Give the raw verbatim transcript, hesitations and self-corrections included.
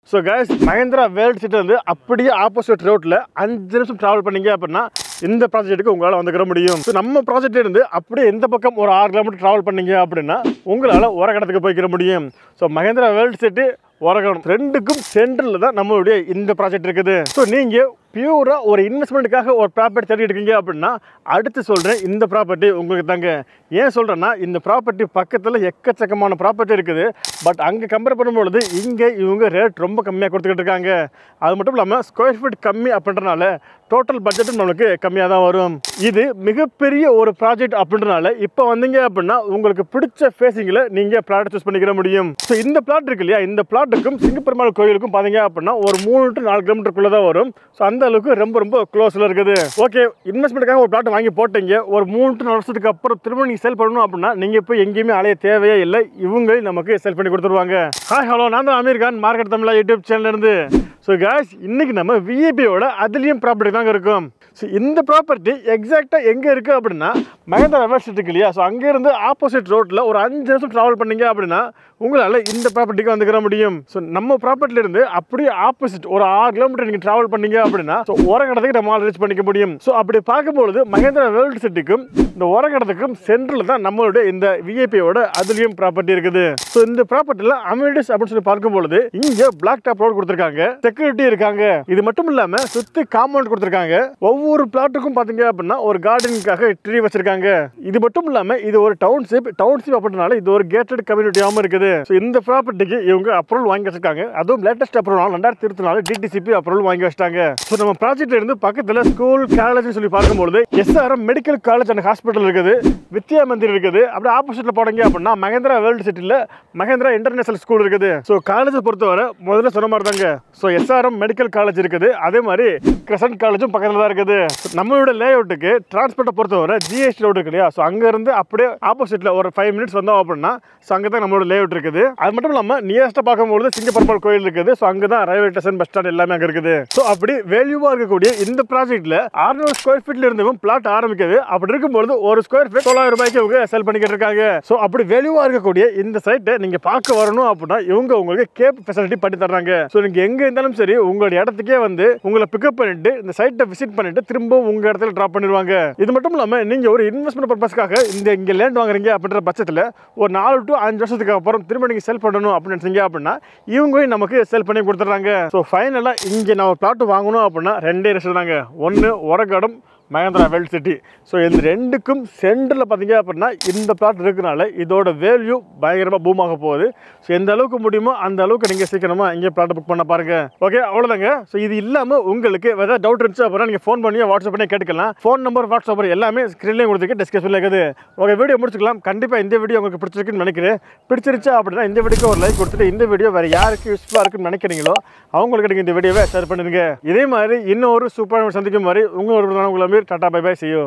So guys, Mahindra World City வந்து அப்படியே opposite ரோட்ல அஞ்சு நிமிஷம் டிராவல் பண்ணீங்க அப்படின்னா இந்த ப்ராஜெக்ட்டுக்கு உங்களால் வந்துக்கிற முடியும். ஸோ நம்ம ப்ராஜெக்ட்ல இருந்து அப்படியே எந்த பக்கம் ஒரு ஆறு கிலோமீட்டர் டிராவல் பண்ணீங்க அப்படின்னா உங்களால் உரகடத்துக்கு போய்க்கிற முடியும். So Mahindra World City Uragadam ரெண்டுக்கும் சென்டரில் தான் நம்மளுடைய இந்த ப்ராஜெக்ட் இருக்குது. ஸோ நீங்கள் பியூராக ஒரு இன்வெஸ்ட்மெண்ட்டுக்காக ஒரு ப்ராப்பர்ட்டி தேடிட்டு இருக்கீங்க அப்படின்னா அடுத்து சொல்கிறேன் இந்த ப்ராப்பர்ட்டி உங்களுக்கு தாங்க. ஏன் சொல்கிறேன்னா இந்த ப்ராப்பர்ட்டி பக்கத்தில் எக்கச்சக்கமான ப்ராப்பர்ட்டி இருக்குது. பட் அங்கே கம்பேர் பண்ணும்பொழுது இங்கே இவங்க ரேட் ரொம்ப கம்மியாக கொடுத்துக்கிட்டு இருக்காங்க. அது மட்டும் இல்லாமல் ஸ்கொயர் ஃபீட் கம்மி அப்படின்றனால டோட்டல் பட்ஜெட்டும் நம்மளுக்கு கம்மியாக தான் வரும். இது மிகப்பெரிய ஒரு ப்ராஜெக்ட் அப்படின்றனால இப்போ வந்தீங்க அப்படின்னா உங்களுக்கு பிடிச்ச ஃபேஸிங்கில் நீங்கள் பிளாட் சூஸ் பண்ணிக்கிற முடியும். ஸோ இந்த பிளாட் இருக்கு இல்லையா, இந்த பிளாட்டுக்கும் சிங்கப்பெருமாள் கோயிலுக்கும் பார்த்தீங்க அப்படின்னா ஒரு மூணு டு நாலு கிலோமீட்டருக்குள்ளே தான் வரும். ஸோ அந்த அளவுக்கு ரொம்ப ரொம்ப க்ளோஸில் இருக்குது. ஓகே, இன்வெஸ்ட்மெண்ட்டுக்காக ஒரு பிளாட் வாங்கி போட்டீங்க, ஒரு மூணு டு நாலு வருஷத்துக்கு அப்புறம் திரும்ப நீங்கள் சேல் பண்ணணும் அப்படின்னா நீங்கள் இப்போ எங்கேயுமே அலைய தேவையே இல்லை, இவங்களே நமக்கு சேல் பண்ணி கொடுத்துருவாங்க. ஹாய் ஹலோ, நான் தான் அமீர் கான், மார்க்கெட் தமிழா யூடியூப் சேனல்லேருந்து. ஸோ காய்ஸ், இன்னைக்கு நம்ம விஐபியோட அதுலேயும் ப்ராப்பர்ட்டி தாங்க இருக்கும். ஸோ இந்த ப்ராப்பர்ட்டி எக்ஸாக்டாக எங்கே இருக்குது அப்படின்னா Mahindra World City இருக்கு இல்லையா, ஸோ அங்கேருந்து ஆப்போசிட் ரோட்டில் ஒரு அஞ்சு நிமிஷம் ட்ராவல் பண்ணீங்க அப்படின்னா உங்களால் இந்த ப்ராப்பர்ட்டிக்கு வந்துக்கிற முடியும். ஸோ நம்ம ப்ராப்பர்ட்டிலேருந்து அப்படியே ஆப்போசிட் ஒரு ஆறு கிலோமீட்டர் நீங்கள் ட்ராவல் பண்ணீங்க அப்படின்னா ஸோ உரகடத்துக்கு நம்மளால் ரீச் பண்ணிக்க முடியும். ஸோ அப்படி பார்க்கும்பொழுது Mahindra World Cityக்கும் இந்த உரகடத்துக்கும் சென்ட்ரல் தான் நம்மளுடைய இந்த விஐபியோட அதுலேயும் ப்ராப்பர்ட்டி இருக்குது. ஸோ இந்த ப்ராப்பர்ட்டியில் அமினிட்டிஸ் அப்படின்னு சொல்லி பார்க்கும்பொழுது இங்கே பிளாக் டாப் ரோடு கொடுத்துருக்காங்க, செக்யூரிட்டி இருக்காங்க. இது மட்டும் இல்லாமல் சுற்றி காம்பவுண்ட் கொடுத்துருக்காங்க. ஒவ்வொரு பிளாட்டுக்கும் பார்த்தீங்க அப்படின்னா ஒரு கார்டனுக்காக ட்ரீ வச்சிருக்காங்க. இது மட்டும் இல்லாமல் இது ஒரு டவுன்ஷிப் டவுன்ஷிப் அப்படின்றனால இது ஒரு கேட்டட் கம்யூனிட்டியாகவும் இருக்குது. ஸோ இந்த ப்ராப்பர்ட்டிக்கு இவங்க அப்ரூவல் வாங்கி வச்சிருக்காங்க. அதுவும் லேட்டஸ்ட் அப்ரூவல் ரெண்டாயிரத்தி இருபத்தி நாலு டிடிசிபி அப்ரூவல் வாங்கி வச்சிட்டாங்க. ஸோ நம்ம ப்ராஜெக்ட்ல இருந்து பக்கத்தில் ஸ்கூல் காலேஜ் சொல்லி பார்க்கும்போது SRM medical college and hospital இருக்குது, வித்யா மந்திர் இருக்குது. அப்படியே ஆப்போசிட்ல போனீங்க அப்படின்னா Mahindra World Cityல Mahindra இன்டர்நேஷனல் ஸ்கூல் இருக்குது. ஸோ காலேஜை பொறுத்தவரை முதல்ல சொன்ன மாதிரி தாங்க. ஸோ எஸ்ஆர்எம் மெடிக்கல் காலேஜ் இருக்குது, அதே மாதிரி கிரசன்ட் காலேஜும் பக்கத்தில் தான் இருக்குது. நம்மளோட லே அவுட்டுக்கு டிரான்ஸ்போர்ட்டை பொறுத்தவரை ஜிஎஸ்டி ரோடு இருக்கு இல்லையா, ஸோ அங்கேருந்து அப்படியே ஆப்போசிட்ல ஒரு ஃபைவ் மினிட்ஸ் வந்தோம் அப்படின்னா ஸோ அங்கே தான் நம்மளோட லே அவுட் இருக்குது. அது மட்டும் இல்லாமல் நியரஸ்ட்டாக பார்க்கும்போது சிங்கப்பெருமாள் கோயில் இருக்குது. ஸோ அங்கே தான் ரயில்வே ஸ்டேஷன், பஸ் ஸ்டாண்ட் எல்லாமே அங்கே இருக்குது. ஸோ அப்படி வேல்யூவாக இருக்கக்கூடிய இந்த ப்ராஜெக்ட்ல அறுநூறு ஸ்கொயர் ஃபீட்ல இருந்தும் பிளாட் ஆரம்பிக்குது. அப்படி இருக்கும்போது ஒரு ஸ்கொயர் ஃபீட் தொள்ளாயிரம் ரூபாய்க்கு இவங்க செல் பண்ணிக்கிட்டு இருக்காங்க. ஸோ அப்படி வேல்யூவாக இருக்கக்கூடிய இந்த சைட்டை நீங்கள் பார்க்க வரணும் அப்படின்னா இவங்க உங்களுக்கு கேப் ஃபெசிலிட்டி பண்ணி தர்றாங்க. ஸோ நீங்கள் எங்கே இருந்தாலும் சரி உங்களுடைய இடத்துக்கே வந்து உங்களை பிக்கப் பண்ணிட்டு இந்த சைட்டை விசிட் பண்ணிட்டு திரும்ப உங்க இடத்துல டிராப் பண்ணிடுவாங்க. இது மட்டும் இல்லாமல் நீங்கள் ஒரு இன்வெஸ்ட்மெண்ட் பர்பஸ்க்காக இந்த இங்கே லேண்ட் வாங்குறீங்க அப்படின்ற பட்சத்தில் ஒரு நாலு டு அஞ்சு வருஷத்துக்கு அப்புறம் திரும்ப நீங்கள் செல் பண்ணணும் அப்படின்னு நினைச்சீங்க அப்படின்னா இவங்க நமக்கு செல் பண்ணி கொடுத்துட்றாங்க. ஸோ ஃபைனலாக இங்கே நம்ம பிளாட் வாங்கணும் அப்படின்னா ரெண்டே விஷயம் தாங்க. ஒன்று Uragadam, Mahindra World City. So இந்த ரெண்டுக்கும் சென்டரில் பார்த்தீங்க அப்படின்னா இந்த பிளாட் இருக்கிறனால இதோட வேல்யூ பயங்கரமாக பூம் ஆக போகுது. ஸோ எந்த அளவுக்கு முடியுமோ அந்த அளவுக்கு நீங்கள் சீக்கிரமாக இங்கே பிளாட் புக் பண்ண பாருங்க. ஓகே, அவ்வளோதாங்க. ஸோ இது இல்லாமல் உங்களுக்கு ஏதாவது டவுட் இருந்துச்சு அப்படின்னா நீங்கள் ஃபோன் பண்ணி வாட்ஸ்அப் பண்ணி கேட்டுக்கலாம். ஃபோன் நம்பர், வாட்ஸ்அப் நம்பர் எல்லாமே ஸ்க்ரீன்லேயும் கொடுத்துருக்கு, டிஸ்கஷனில் இருக்குது. ஓகே, வீடியோ முடிச்சுக்கலாம். கண்டிப்பாக இந்த வீடியோ உங்களுக்கு பிடிச்சிருக்குன்னு நினைக்கிறேன். பிடிச்சிருச்சா அப்படின்னா இந்த வீடியோக்கு ஒரு லைக் கொடுத்துட்டு இந்த வீடியோ வேறு யாருக்கு யூஸ்ஃபுல்லாக இருக்குன்னு நினைக்கிறீங்களோ அவங்களுக்கு நீங்கள் இந்த வீடியோவை ஷேர் பண்ணிடுங்க. இதே மாதிரி இன்னொரு சூப்பரான சந்திக்கும் மாதிரி உங்களோட உங்களை tata, bye bye, see you.